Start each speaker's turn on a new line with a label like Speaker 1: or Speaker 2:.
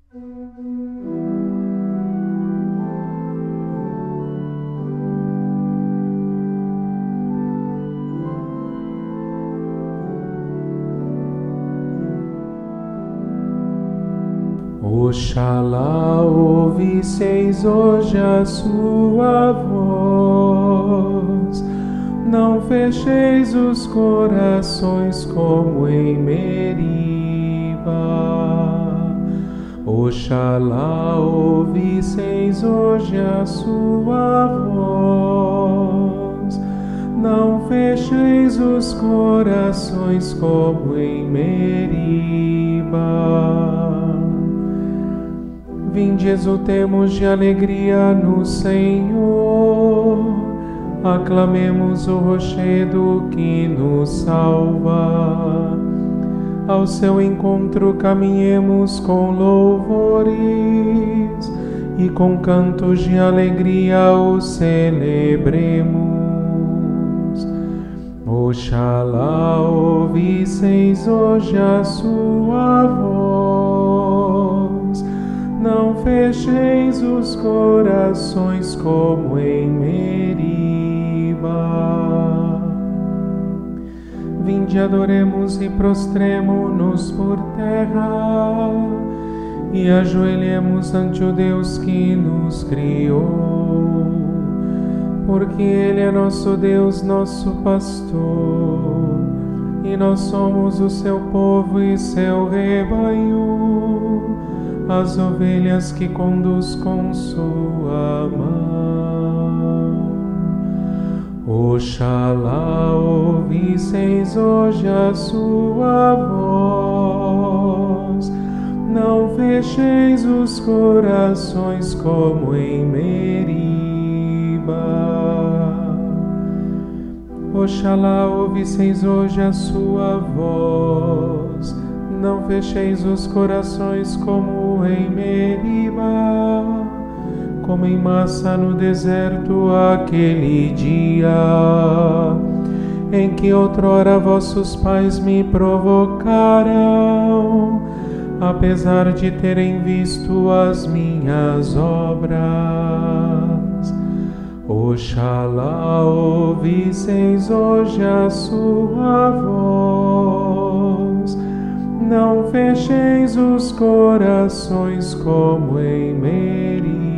Speaker 1: Oxalá ouvisseis hoje a sua voz, não fecheis os corações como em Meriba. Oxalá ouvisseis hoje a sua voz, não fecheis os corações como em Meriba. Vinde, exultemos de alegria no Senhor, aclamemos o rochedo que nos salva. Ao seu encontro caminhemos com louvores e com cantos de alegria o celebremos. Oxalá ouvisseis hoje a sua voz, não fecheis os corações como em Meriba. Vinde, adoremos e prostremo-nos por terra e ajoelhemos ante o Deus que nos criou, porque Ele é nosso Deus, nosso pastor, e nós somos o seu povo e seu rebanho, as ovelhas que conduz com sua mão. Oxalá ouvisseis hoje a sua voz, não fecheis os corações como em Meriba. Oxalá ouvisseis hoje a sua voz, não fecheis os corações como em Meriba, como em Massa no deserto aquele dia, em que outrora vossos pais me provocaram, apesar de terem visto as minhas obras. Oxalá ouvisseis hoje a sua voz, não fecheis os corações como em Meriba.